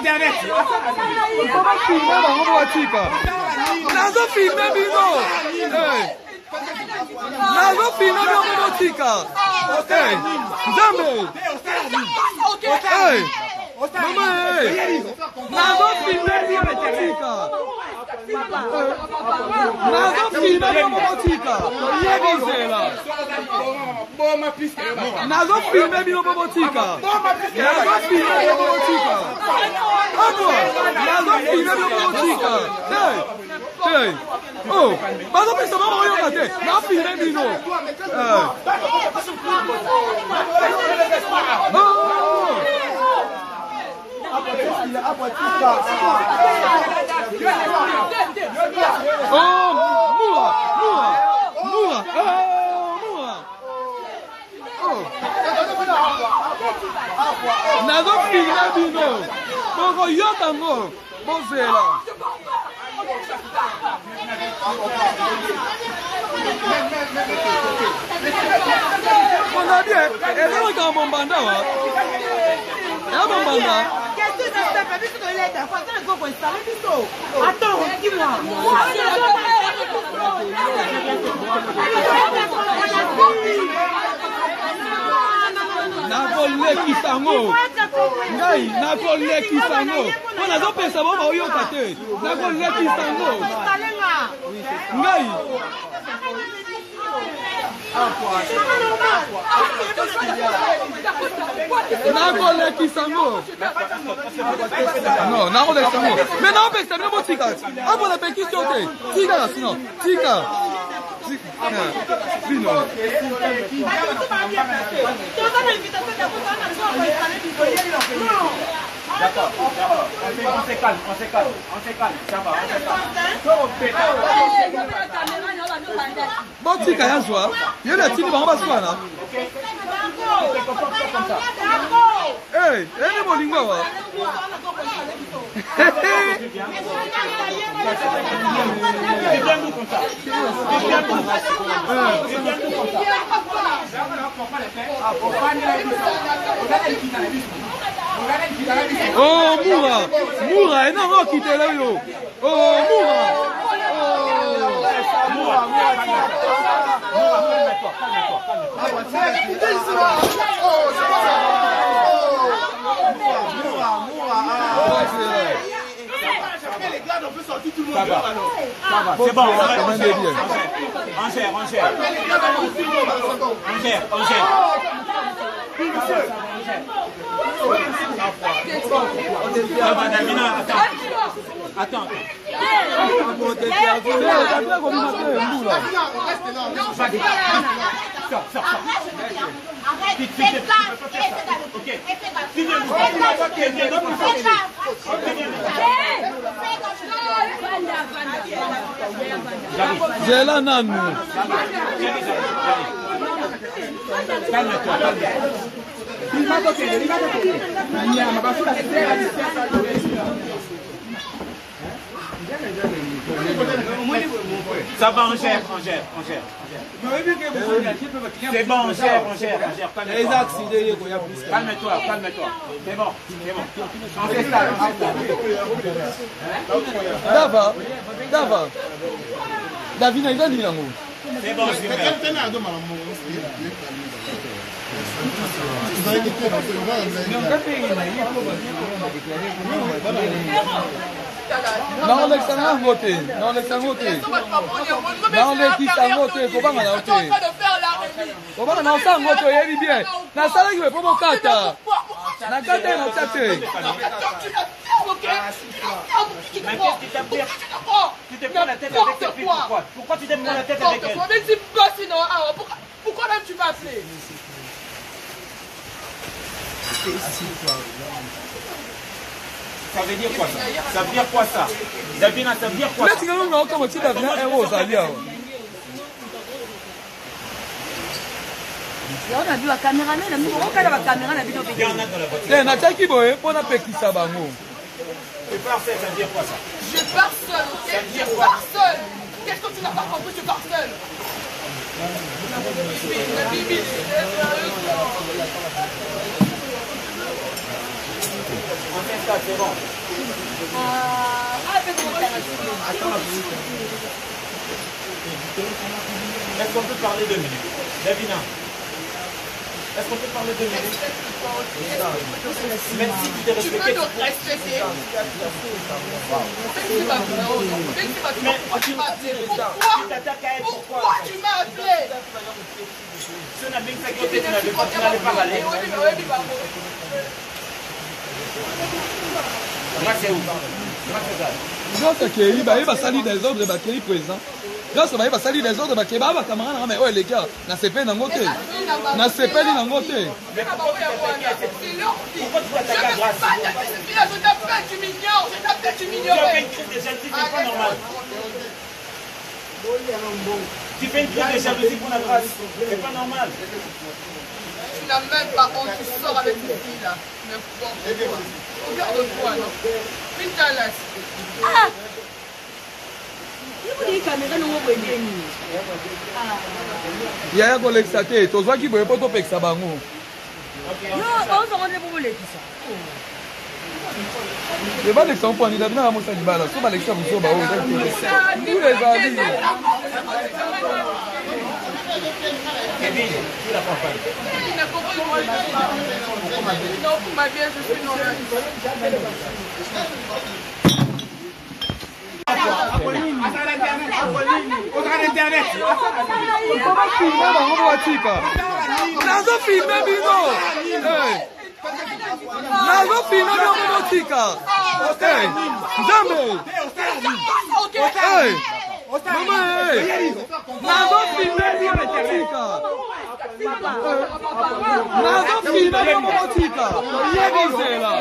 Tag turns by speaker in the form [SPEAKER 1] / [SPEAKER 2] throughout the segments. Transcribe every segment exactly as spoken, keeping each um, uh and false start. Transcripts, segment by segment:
[SPEAKER 1] internet.
[SPEAKER 2] Comment filmer bango botika? Nazo filmer bino. Nazo filmer bango botika. Hey, Zambe. Hey, mama hey. Nazo filmer bango botika. Nazo filmer bango botika. Yebozela. Nazo filmer bino botika. Nazo filmer bino botika. Abo, nazo filmer bino botika. Hey, hey. Oh, bazo pesa mama oyo kate. Na filmer bino. Eh. Oh. Oh, Moura, Moura, Moura. Nazo filmer bino. Boko yotango. Bozela. On a bien. Est-ce que quand mon banda wa? Ya mon banda.
[SPEAKER 3] Qu'est-ce que c'est ça? Parce que l'aide, faut que go installer biso. Attends, dis-moi.
[SPEAKER 2] Nakoleki sango. Ngai nakoleki sango. Pona zo pesa bo ba oyoka te. Nakoleki sango. Ngai. Nakoleki sango. Non, nakoleki sango. Mais non pesa no botika. Abo la pekisio te. Tika sinon. Tika. Sinon.
[SPEAKER 1] D'accord, d'accord. On se calme, on se calme, on se calme, ça va, on se calme.
[SPEAKER 2] Bon, tika ya zwa. Yo la tini bango baswana. Hey, ene molinga wa.
[SPEAKER 1] Déviens-nous comme ça. Déviens-nous. Déviens-nous comme ça.
[SPEAKER 2] Oh, Moura, Moura, et non, non, quittez là, yo. Oh, Moura.
[SPEAKER 1] Moura, Moura, calme-toi, calme-toi, Ça va, ça va, c'est bon, on gère, on gère, on gère, on gère, on gère. Ça va, Damina, attends. Attends. Sors, sors, sors.
[SPEAKER 3] Arrête, fais ça.
[SPEAKER 1] Ok.
[SPEAKER 2] J'ai la nanou.
[SPEAKER 1] Calme-toi, ça va, on gère, on gère, on gère. C'est bon, on gère, on gère, on gère. Calme-toi, calme-toi. C'est bon, c'est bon. On s'installe, on s'installe.
[SPEAKER 2] Dava, Dava. David n'a pas dit l'amour.
[SPEAKER 1] C'est bon, c'est bon.
[SPEAKER 2] Non, l'extérieur voté. Non, l'extérieur voté. Non, l'extérieur voté. Comment on a voté? Comment on a voté? Il est bien. Na salle qui veut pas mon kata. Na kata na kata.
[SPEAKER 1] Mais qu'est-ce qui t'a pris? Tu te prends la tête avec cette fille, pourquoi? Pourquoi tu te prends la tête avec elle?
[SPEAKER 3] Pourquoi même tu m'as appelé?
[SPEAKER 1] Ça veut dire quoi ça? Ça veut dire quoi ça? Davina, ça veut dire quoi ça?
[SPEAKER 2] Mais tu n'as pas comme tu as bien héros, ça vient.
[SPEAKER 3] On a vu la caméra, mais on a la caméra, la vidéo.
[SPEAKER 2] Eh, na taki boye, pour na peki ça bango.
[SPEAKER 1] Tu pars seul, ça veut dire quoi ça?
[SPEAKER 3] Je pars seul, ok? Je pars seul. Qu'est-ce que tu n'as pas compris? Je pars seul.
[SPEAKER 1] On s'installe, c'est bon. Est-ce qu'on peut parler deux minutes? Davina, est-ce qu'on peut parler deux minutes? Même si tu t'es respecté.
[SPEAKER 4] Tu peux te respecter. Mais tu
[SPEAKER 1] t'attaques à elle.
[SPEAKER 4] Pourquoi tu m'as appelé?
[SPEAKER 1] Si on a bien fait côté, tu n'avais pas, tu n'allais pas aller. C'est où?
[SPEAKER 2] Grâce à Kéry, il va salir des ordres de Kéry présent. Grâce à il va salir des ordres de Kéry, bah camarade, mais ouais les gars, na C P na ngoté, na C P na ngoté.
[SPEAKER 1] Mais pourquoi tu t'attaques à Grâce?
[SPEAKER 4] Je t'appelle, tu m'ignores, je t'appelle, tu m'ignores.
[SPEAKER 1] Tu as fait une crise de jalousie, c'est pas normal. Tu fais une crise de jalousie pour la Grâce, c'est pas normal.
[SPEAKER 4] Tu n'as même pas honte, tu sors avec cette fille là. N'importe quoi. Regarde-toi, non. Putain, là. Ah!
[SPEAKER 2] Yaya kolekisa te tozwaki boye po topekisa bango. ebalekisa mponi dabina na mosali bala so balekisa mosusu baoyo tous les amis.
[SPEAKER 1] Kevin, tu la prends pas.
[SPEAKER 4] Non, pour ma bien, je suis non.
[SPEAKER 2] Nazo filme bino. Nazo filme bino motika. Hey, jamais. Hey. Mama, hey. Nazo filme bino motika. Nazo filme bino motika. Yebizela.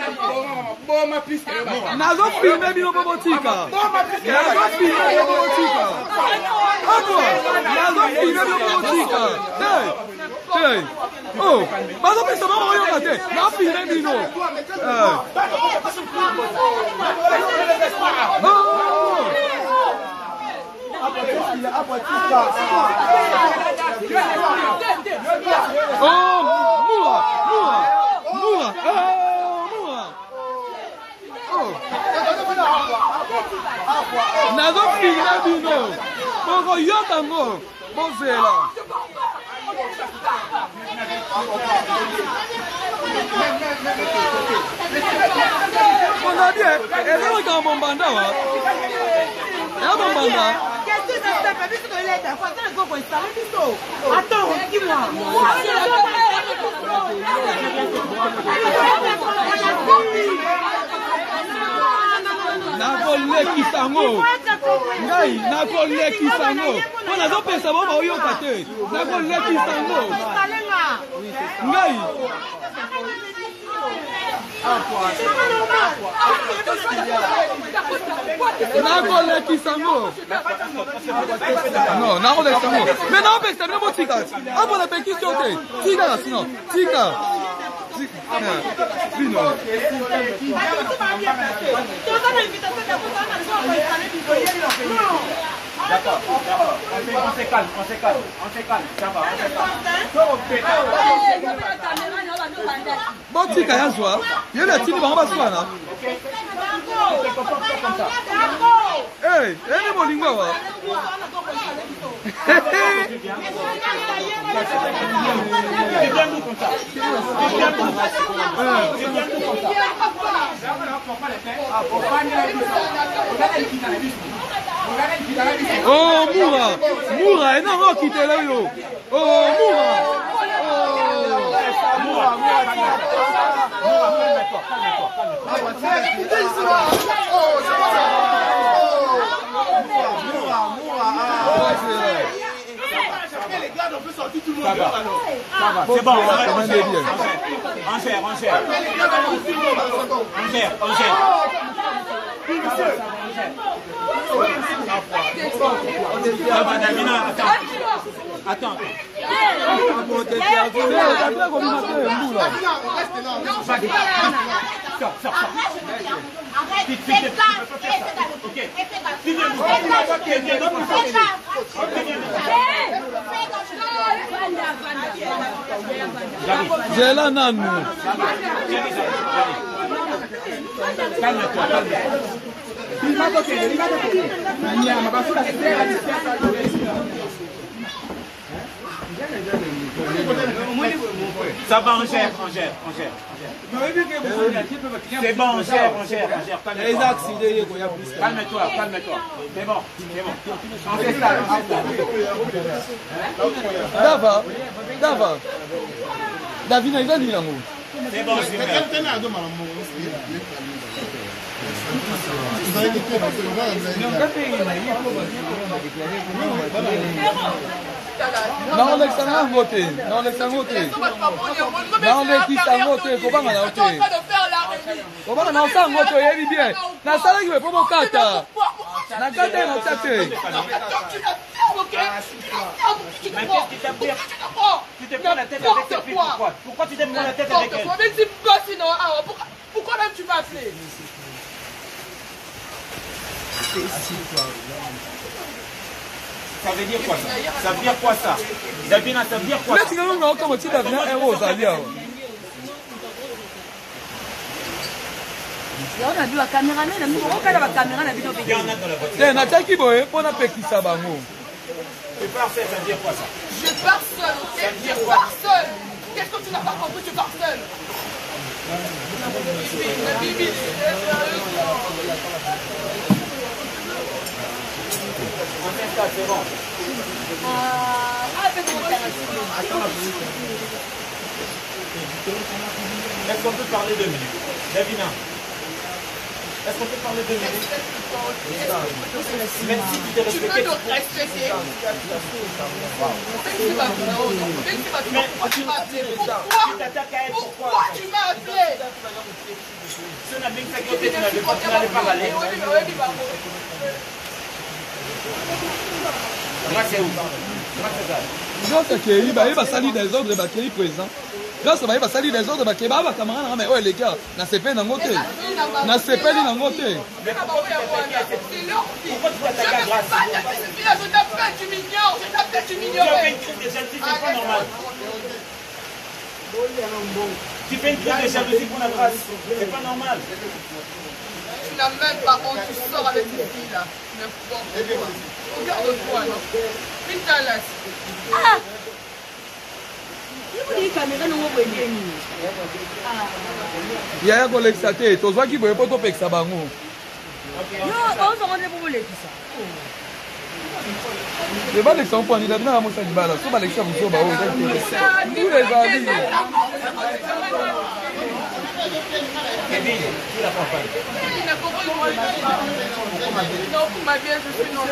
[SPEAKER 2] Nazo filme bino motika. Nazo filme bino motika. Ako, nazo filme bino motika. Hey. Hey. Oh, bazo pesa mama oyo kate. Na filme bino. Eh. Oh. Oh, Moura, Moura, Moura, oh, Moura. Oh. Nazo filme bino. Boko yotango. Bozela. On a dit, elle est dans mon bandit.
[SPEAKER 3] Qu'est-ce que ça fait? Puisque il est d'accord, c'est le go pour installer tout. Attends, dis-moi.
[SPEAKER 2] nakolekisa ngo ngai nakolekisa ngo mpo nazopesa bango baoyoka te nakolekisa ngo ngai nakolekisa ngo non nakolekisa ngo me naopekisa bino botika apona pekisio te tika sino tika Bino.
[SPEAKER 1] D'accord, d'accord. On se calme, on se calme, on se calme, ça va, on se calme.
[SPEAKER 2] Bon, tika ya zwa. Il y a la tini ba baswa na. Eh, ene molingo wa.
[SPEAKER 1] C'est bien nous comme ça. C'est bien nous. C'est bien nous comme ça.
[SPEAKER 2] Oh, Moura, Moura, non, non, quittez là, yo. Oh, Moura.
[SPEAKER 1] Moura, Moura, Moura, calme-toi, calme-toi, calme-toi. Ça va, ça va, c'est bon, on arrête, on gère, on gère, on gère, on gère, on gère. Ça va, Davina, attends, attends. Sors, sors, sors. Arrête, fais ça, ok.
[SPEAKER 2] J'ai la nanu.
[SPEAKER 1] Calme-toi, calme-toi. Ça va, on gère, on gère, on gère. C'est bon, on gère, on gère, on gère. Calme-toi, calme-toi. C'est bon, c'est bon. On s'installe, on s'installe.
[SPEAKER 2] Dava, Dava. David n'a pas dit l'amour.
[SPEAKER 1] C'est bon, c'est bon.
[SPEAKER 2] Non, on est sans voter. Non, on est sans voter. Non, on est qui sans voter. Comment on a voté? Comment on a sans voter? Il est bien. La salle qui veut pas mon cata. La cata est en cata.
[SPEAKER 1] Mais qu'est-ce qui t'a pris? Tu te prends la tête avec cette fille, pourquoi? Pourquoi tu te prends la tête avec elle?
[SPEAKER 4] Pourquoi même tu m'as appelé?
[SPEAKER 1] Ça veut dire quoi ça? Ça veut dire quoi ça? Davina, ça veut dire quoi ça?
[SPEAKER 2] Là, tu n'as pas comme tu Davina un rose à dire.
[SPEAKER 3] On a vu la caméra, mais on a la caméra, la vidéo.
[SPEAKER 1] Il y en a dans la voiture.
[SPEAKER 2] C'est un attaque qui boit pour la paix qui s'abango.
[SPEAKER 1] Tu pars seul, ça veut dire quoi ça?
[SPEAKER 4] Je pars seul, ok? Je pars seul. Qu'est-ce que tu n'as pas compris? Tu pars seul.
[SPEAKER 1] On s'installe, c'est bon. Est-ce qu'on peut parler deux minutes? Davina, est-ce qu'on peut parler deux minutes? Même si tu t'es respecté.
[SPEAKER 4] Tu peux donc respecter.
[SPEAKER 1] Mais tu m'as appelé.
[SPEAKER 4] Pourquoi?
[SPEAKER 1] Tu t'attaques à elle, pourquoi?
[SPEAKER 4] Pourquoi tu m'as appelé?
[SPEAKER 1] Si on a bien fait que tu n'avais pas, tu n'allais pas aller. Moi, c'est où? Moi, c'est ça.
[SPEAKER 2] Grâce à Kéry, il va salir des ordres de Kéry présent. Grâce à il va salir des ordres de Kéry. Bah, camarade, mais ouais, les gars, n'a C P dans côté. N'a C P dans côté.
[SPEAKER 1] Pourquoi tu t'attaques à Grâce?
[SPEAKER 4] Je t'appelle, tu m'ignores. Je t'appelle, tu
[SPEAKER 1] Tu
[SPEAKER 4] m'ignores.
[SPEAKER 1] as fait une crise de jalousie, c'est pas normal. Tu fais une crise de jalousie pour la Grâce. C'est pas normal.
[SPEAKER 4] Tu n'as même pas honte, tu sors avec cette fille-là. Regarde-toi, non? Pintalas.
[SPEAKER 3] Ah! Il
[SPEAKER 2] y a un collègue saté, tu vois qui veut pas te faire ça bango.
[SPEAKER 3] non, on se rend pour les ça.
[SPEAKER 2] C'est pas l'exemple pour nous, on a mon sac de balle. C'est pas l'exemple pour nous. Nous les amis.
[SPEAKER 1] Kevin, tu la prends pas.
[SPEAKER 4] Non, pour ma vie, je suis non.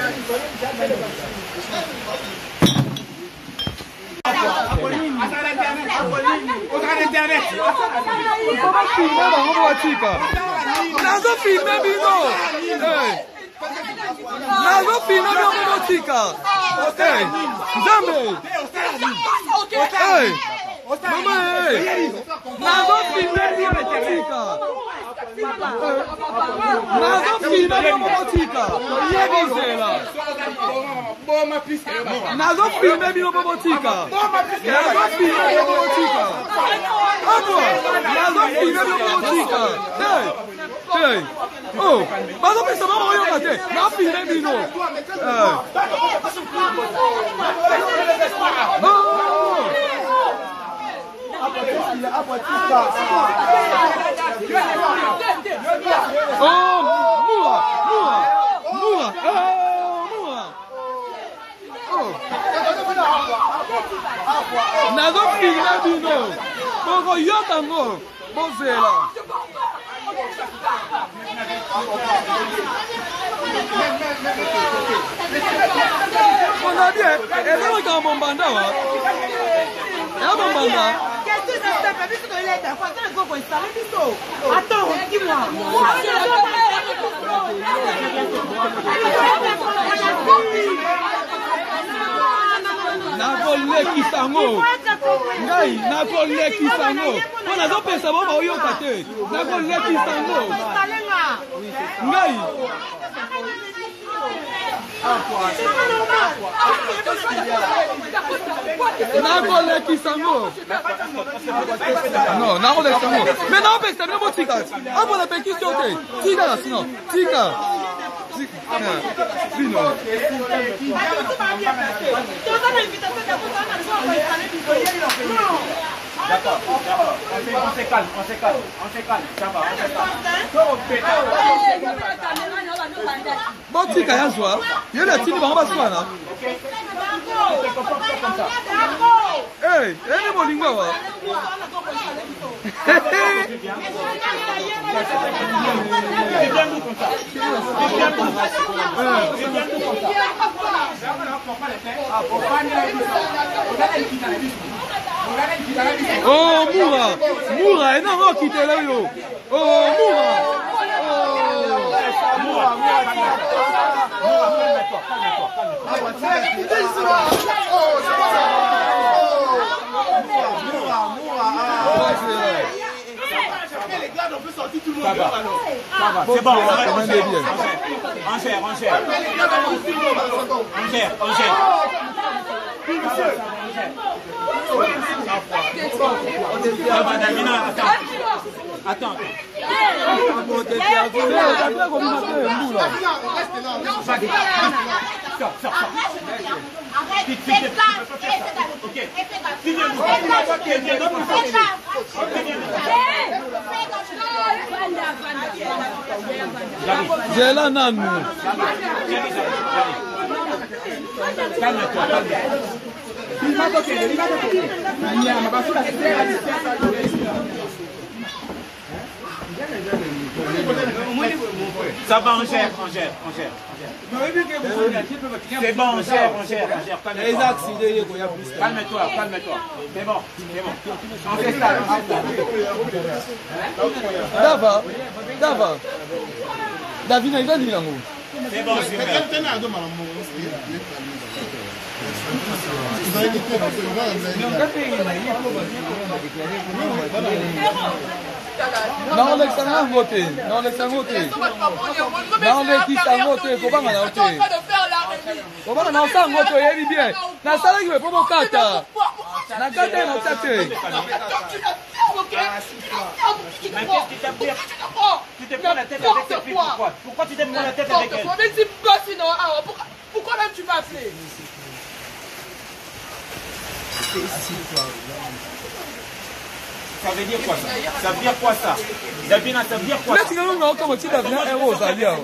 [SPEAKER 2] Nazo filme bino. Nazo filme bino tika. Hey, Zambe. Hey. Mama, hey. Nazo filme bino tika. Nazo filme bino tika. Yebizela. Nazo filme bino tika. Nazo filme bino tika. Abo. Nazo filme bino tika. Hey. Hey. Oh, bazo pesa mama oyo kate. Na filme bino. Eh. Oh. Oh, Moura, Moura, Moura, oh, Moura. Oh. Nazo filme bino. Boko yotango. Bozela. On a bien. Elle est dans mon banda. Elle est dans mon banda.
[SPEAKER 3] Qu'est-ce que ça se fait? Puisque il est d'accord, c'est le gros qui s'arrête plutôt. Attends, dis-moi.
[SPEAKER 2] Nakoleki sango. Ngai nakoleki sango. On a zo pesa bo ba oyo kate. Nakoleki sango. Ngai. Nakoleki sango. Non, nakoleki sango. Mais non pesa ne mo tika. Abo na pekisio te. Tika sinon. Tika. Bino.
[SPEAKER 1] D'accord, d'accord. On se calme, on se calme, on se calme. Ça va, on se calme.
[SPEAKER 2] Bon, tu as un soir. Il y a la petite barbe à soi là. Hey, elle est mon lingua. Oh, Moura! Moura, non, non, quittez là, yo! Oh, Moura! Oh! Moura, Moura, calme-toi, calme-toi, calme-toi. Moura, Moura,
[SPEAKER 1] les gars, on peut sortir tout le monde. Ça va, ça va, c'est bon, on gère, on gère, on gère, on gère, on gère. Attends.
[SPEAKER 2] J'ai la nanu.
[SPEAKER 1] Calme-toi, calme-toi. Ça va, on gère, on gère, on gère. C'est bon, on gère, on gère, on gère. Calme-toi, calme-toi. C'est bon, c'est bon. On fait ça, on fait ça.
[SPEAKER 2] Dava, Dava. Davina, il va dire l'amour.
[SPEAKER 1] C'est bon, c'est bon.
[SPEAKER 2] Non, Alexandre voté. Non, Alexandre voté. Non, Alexandre voté. Faut pas m'en voter. Faut pas m'en voter. Voter, il est bien. Na sala qui veut pas mon kata. Na kata na kata.
[SPEAKER 1] Mais qu'est-ce qui t'a pris? Tu te prends la tête avec cette fille, pourquoi? Pourquoi tu te prends la tête avec elle?
[SPEAKER 4] Pourquoi même tu m'as appelé?
[SPEAKER 1] Ça veut dire quoi ça? Ça veut dire quoi ça? Davina, ça veut dire quoi ça?
[SPEAKER 2] Là, tu n'as pas comme tu Davina un rose à dire.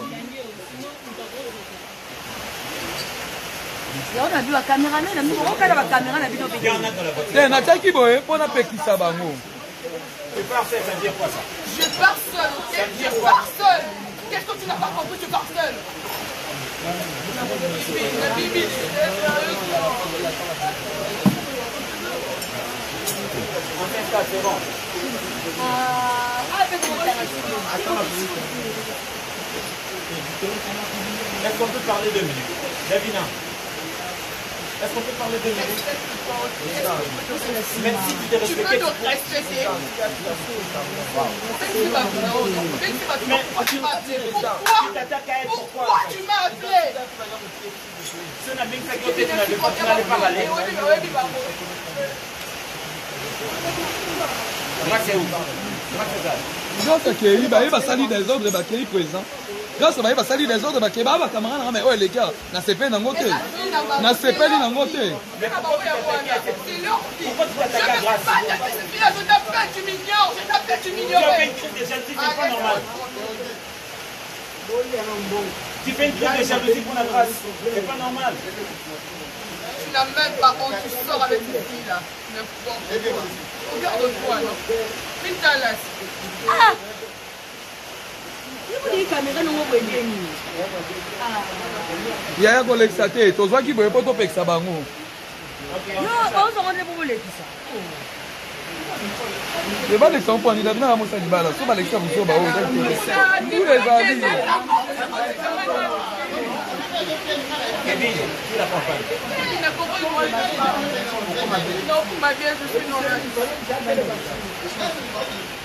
[SPEAKER 3] On a vu la caméra, mais on a vu la caméra, on a vu nos vidéos.
[SPEAKER 2] Eh, Natia qui boye, pour na peki ça bango.
[SPEAKER 1] Tu pars seul, ça veut dire quoi ça?
[SPEAKER 4] Je pars seul, ok? Je pars seul. Qu'est-ce que tu n'as pas compris? Tu pars seul.
[SPEAKER 1] On s'installe, c'est bon. Est-ce qu'on peut parler deux minutes? Davina, est-ce qu'on peut parler deux minutes? Même si tu te respectes.
[SPEAKER 4] Tu peux te respecter. Mais tu m'as appelé. Pourquoi tu m'as appelé?
[SPEAKER 1] Si on a bien fait que tu n'avais pas parlé. Moi, c'est où? Moi, c'est ça.
[SPEAKER 2] Grâce à Kéli, il va salir des ordres, il va Kéli présent. Grâce à il va salir des ordres, il va Kéli, ma camarade, mais ouais, les gars, n'a pas fait d'un côté. N'a pas fait d'un côté.
[SPEAKER 1] Pourquoi tu t'attaques à Grâce?
[SPEAKER 4] Je t'appelle, tu m'ignores. Je t'appelle, tu m'ignorais.
[SPEAKER 1] Tu as fait une crise de jalousie, c'est pas normal. Tu fais une crise de jalousie pour la Grâce, c'est pas normal.
[SPEAKER 4] Tu n'as même pas honte, tu sors avec cette fille-là. Regarde-toi, non? Pintalas.
[SPEAKER 3] Ah! Il
[SPEAKER 2] y a un collègue saté, tu vois qui peut pas toper ça bango.
[SPEAKER 3] non, on se rend pour les ça.
[SPEAKER 2] Je vais les comprendre, il a bien à mon sac de balle, sur les camps, sur Bao. Tous les amis.
[SPEAKER 1] Kevin, tu la comprends.
[SPEAKER 4] Il n'a compris moi. Non, pour ma vie, je suis non.